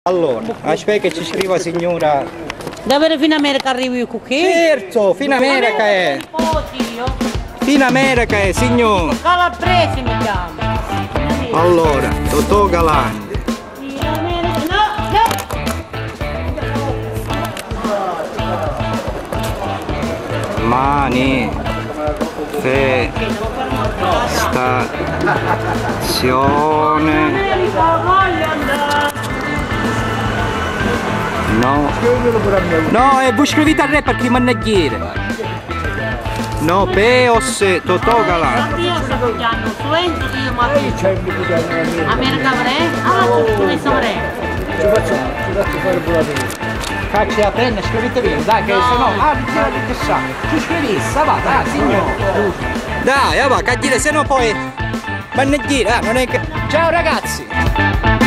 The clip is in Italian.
Allora, aspetta che ci scriva signora. Davvero fino a America arrivi qui? Certo, fino a America è. Fino a America è, signor. Calabrese mi chiamo. Allora, Totò Galante. Manifestazione. No. No, vuoi scrivere al re perché ti mannagliere. No, Peos Totò Galante. America Bre? Ah, tu ne saprei. Ci faccio fare pure la prima. Cacci la penna, scrivete bene, dai, che se no, che sa, ci scrivi, va, dai, signore. Dai, va, cagliere, se no poi, mannagliere, non è che... Ciao ragazzi!